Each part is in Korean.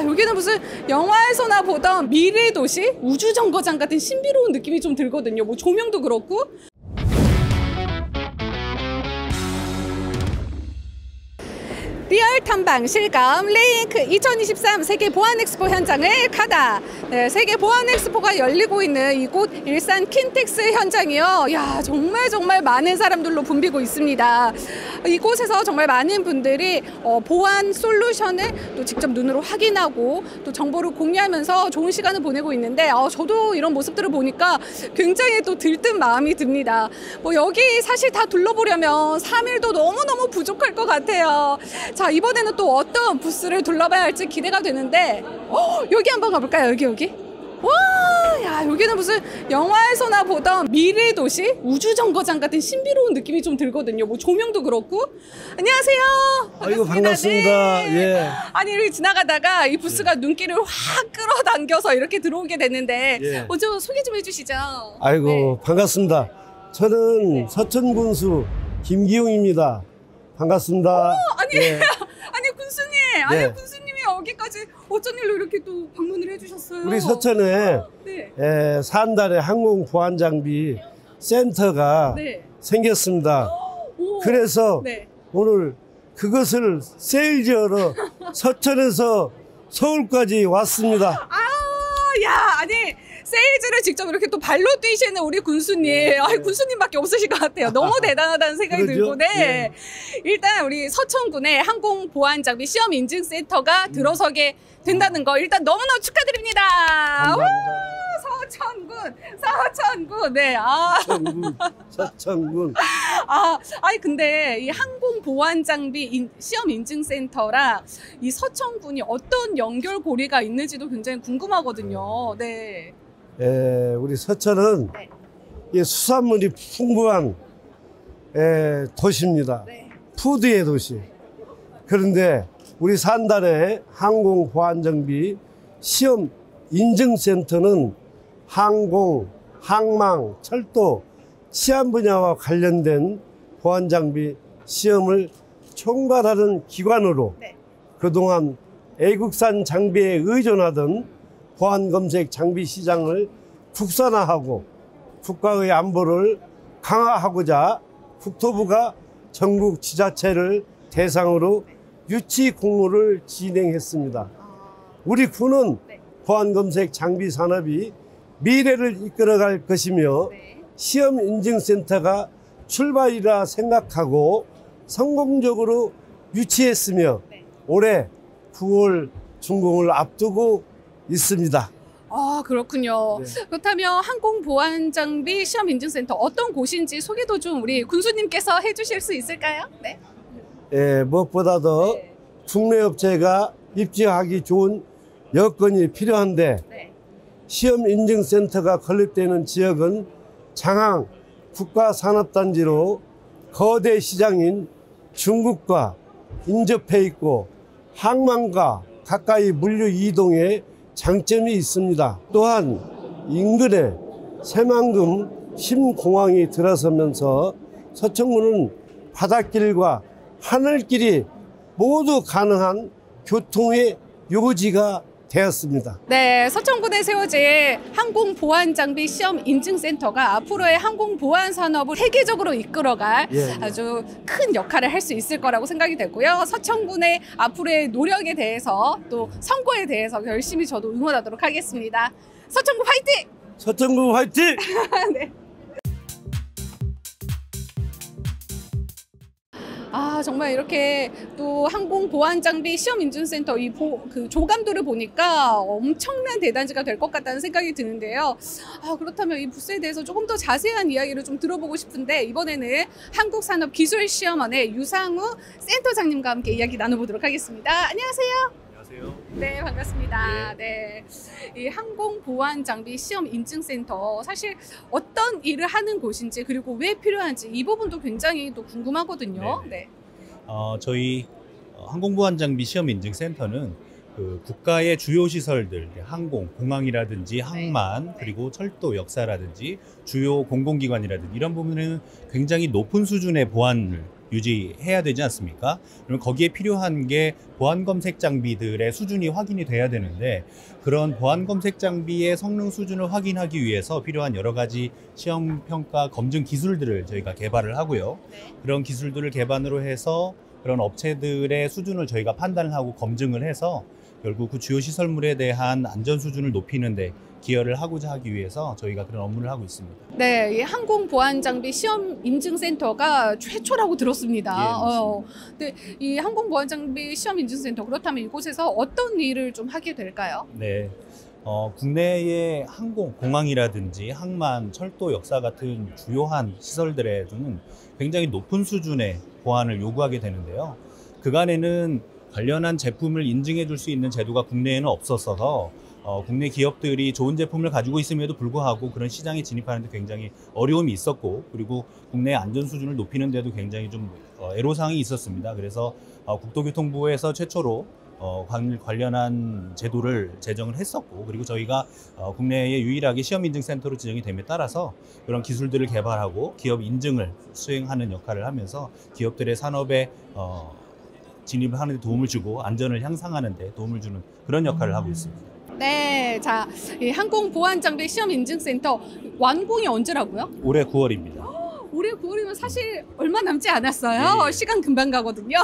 야, 여기는 무슨 영화에서나 보던 미래 도시? 우주 정거장 같은 신비로운 느낌이 좀 들거든요. 뭐 조명도 그렇고. 리얼 탐방 실감 링크 2023 세계 보안 엑스포 현장을 가다. 네, 세계 보안 엑스포가 열리고 있는 이곳 일산 킨텍스 현장이요. 야, 정말 많은 사람들로 붐비고 있습니다. 이곳에서 정말 많은 분들이 보안 솔루션을 또 직접 눈으로 확인하고 또 정보를 공유하면서 좋은 시간을 보내고 있는데 저도 이런 모습들을 보니까 굉장히 또 들뜬 마음이 듭니다. 뭐 여기 사실 다 둘러보려면 3일도 너무너무 부족할 것 같아요. 자, 이번에는 또 어떤 부스를 둘러봐야 할지 기대가 되는데 여기 한번 가볼까요? 여기. 와, 야, 여기는 무슨 영화에서나 보던 미래 도시? 우주 정거장 같은 신비로운 느낌이 좀 들거든요. 뭐 조명도 그렇고. 안녕하세요. 아이고, 반갑습니다. 네. 예. 아니, 이렇게 지나가다가 이 부스가 눈길을 확 끌어당겨서 이렇게 들어오게 됐는데 예. 먼저 소개 좀 해주시죠. 아이고, 네. 반갑습니다. 저는 네. 서천군수 김기용입니다. 반갑습니다. 아니, 예. 아니 군수님, 아니 네. 군수님이 여기까지 어쩐 일로 이렇게 또 방문을 해주셨어요? 우리 서천에 네. 산단의 항공 보안 장비 센터가 네. 생겼습니다. 오. 그래서 네. 오늘 그것을 세일즈하러 서천에서 서울까지 왔습니다. 야, 아니 세일즈를 직접 이렇게 또 발로 뛰시는 우리 군수님, 군수님밖에 없으실 것 같아요. 너무 대단하다는 생각이 그러죠? 들고, 네. 예. 일단 우리 서천군의 항공 보안 장비 시험 인증 센터가 들어서게 된다는 거 일단 너무너무 축하드립니다. 감사합니다. 서천군, 네. 서천군. 아니 근데 이 항공 보안 장비 시험 인증 센터랑 이 서천군이 어떤 연결고리가 있는지도 굉장히 궁금하거든요. 네. 우리 서천은 네. 이 수산물이 풍부한 도시입니다. 네. 푸드의 도시. 그런데 우리 산단의 항공 보안 장비 시험 인증센터는 항공, 항망, 철도, 치안 분야와 관련된 보안 장비 시험을 총괄하는 기관으로 네. 그동안 외국산 장비에 의존하던 보안 검색 장비 시장을 국산화하고 국가의 안보를 강화하고자 국토부가 전국 지자체를 대상으로 유치 공모를 진행했습니다. 우리 군은 네. 보안 검색 장비 산업이 미래를 이끌어갈 것이며 네. 시험 인증센터가 출발이라 생각하고 성공적으로 유치했으며 네. 올해 9월 준공을 앞두고 있습니다. 그렇군요. 네. 그렇다면 항공보안장비 시험인증센터 어떤 곳인지 소개도 좀 우리 군수님께서 해주실 수 있을까요? 네. 무엇보다도 네. 국내 업체가 입지하기 좋은 여건이 필요한데 네. 시험인증센터가 건립되는 지역은 장항 국가산업단지로 거대 시장인 중국과 인접해 있고 항만과 가까이 물류 이동에 장점이 있습니다. 또한 인근에 새만금 신공항이 들어서면서 서천군은 바닷길과 하늘길이 모두 가능한 교통의 요지가 되었습니다. 네, 서천군에 세워진 항공보안장비 시험인증센터가 앞으로의 항공보안 산업을 세계적으로 이끌어갈 아주 큰 역할을 할 수 있을 거라고 생각이 되고요. 서천군의 앞으로의 노력에 대해서 또 성과에 대해서 열심히 저도 응원하도록 하겠습니다. 서천군 화이팅! 서천군 화이팅! 네. 정말 이렇게 또 항공보안장비 시험인증센터 그 조감도를 보니까 엄청난 대단지가 될 것 같다는 생각이 드는데요. 그렇다면 이 부스에 대해서 조금 더 자세한 이야기를 좀 들어보고 싶은데 이번에는 한국산업기술시험원의 유상우 센터장님과 함께 이야기 나눠보도록 하겠습니다. 안녕하세요. 안녕하세요. 네, 반갑습니다. 네. 이 항공보안장비 시험인증센터 사실 어떤 일을 하는 곳인지 그리고 왜 필요한지 이 부분도 굉장히 또 궁금하거든요. 네. 저희 항공보안장비 시험인증센터는 그 국가의 주요 시설들, 항공, 공항이라든지 항만, 그리고 철도, 역사라든지 주요 공공기관이라든지 이런 부분은 굉장히 높은 수준의 보안을 유지해야 되지 않습니까? 그러면 거기에 필요한 게 보안 검색 장비들의 수준이 확인이 돼야 되는데, 그런 보안 검색 장비의 성능 수준을 확인하기 위해서 필요한 여러 가지 시험 평가 검증 기술들을 저희가 개발을 하고요. 그런 기술들을 개발으로 해서 그런 업체들의 수준을 저희가 판단을 하고 검증을 해서 결국 그 주요 시설물에 대한 안전 수준을 높이는 데 기여를 하고자 하기 위해서 저희가 그런 업무를 하고 있습니다. 네, 이 항공보안장비 시험 인증센터가 최초라고 들었습니다. 예, 맞습니다. 근데 이 항공보안장비 시험 인증센터, 그렇다면 이곳에서 어떤 일을 좀 하게 될까요? 네. 국내의 항공, 공항이라든지 항만, 철도, 역사 같은 주요한 시설들에서는 굉장히 높은 수준의 보안을 요구하게 되는데요. 그간에는 관련한 제품을 인증해 줄 수 있는 제도가 국내에는 없었어서 국내 기업들이 좋은 제품을 가지고 있음에도 불구하고 그런 시장에 진입하는 데 굉장히 어려움이 있었고, 그리고 국내 안전 수준을 높이는 데도 굉장히 좀 애로사항이 있었습니다. 그래서 국토교통부에서 최초로 관련한 제도를 제정을 했었고, 그리고 저희가 국내에 유일하게 시험인증센터로 지정이 됨에 따라서 그런 기술들을 개발하고 기업 인증을 수행하는 역할을 하면서 기업들의 산업에 진입을 하는 데 도움을 주고 안전을 향상하는 데 도움을 주는 그런 역할을 하고 있습니다. 네, 자, 이 항공보안장비 시험 인증센터 완공이 언제라고요? 올해 9월입니다. 올해 9월이면 사실 얼마 남지 않았어요. 네. 시간 금방 가거든요.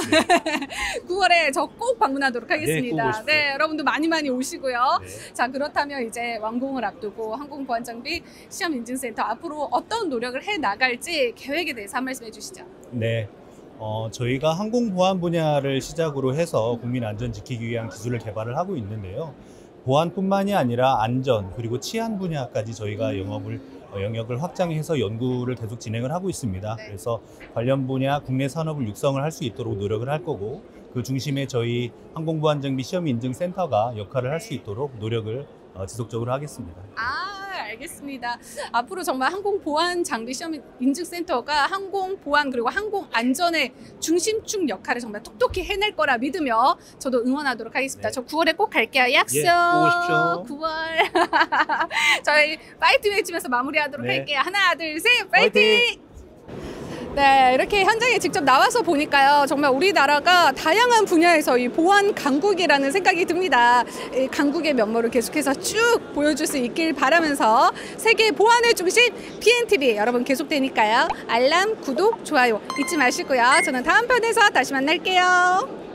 9월에 저 꼭 방문하도록 네, 하겠습니다. 꼭 오십시오. 네, 여러분도 많이 오시고요. 네. 자, 그렇다면 이제 완공을 앞두고 항공보안장비 시험 인증센터 앞으로 어떤 노력을 해 나갈지 계획에 대해서 한 말씀 해주시죠. 네. 저희가 항공보안 분야를 시작으로 해서 국민 안전 지키기 위한 기술을 개발을 하고 있는데요. 보안뿐만이 아니라 안전 그리고 치안 분야까지 저희가 영역을 확장해서 연구를 계속 진행을 하고 있습니다. 네. 그래서 관련 분야 국내 산업을 육성을 할 수 있도록 노력을 할 거고, 그 중심에 저희 항공보안장비 시험인증센터가 역할을 할 수 있도록 노력을 지속적으로 하겠습니다. 알겠습니다. 앞으로 정말 항공보안장비 시험 인증센터가 항공보안 그리고 항공안전의 중심축 역할을 정말 톡톡히 해낼 거라 믿으며 저도 응원하도록 하겠습니다. 네. 저 9월에 꼭 갈게요. 약속. 예, 꼭 오십시오. 9월. 저희 파이팅 외치면서 마무리하도록 네. 할게요. 하나, 둘, 셋, 파이팅! 파이팅! 네, 이렇게 현장에 직접 나와서 보니까요, 정말 우리나라가 다양한 분야에서 이 보안 강국이라는 생각이 듭니다. 이 강국의 면모를 계속해서 쭉 보여줄 수 있길 바라면서 세계 보안의 중심 PNTV 여러분 계속되니까요. 알람, 구독, 좋아요 잊지 마시고요. 저는 다음 편에서 다시 만날게요.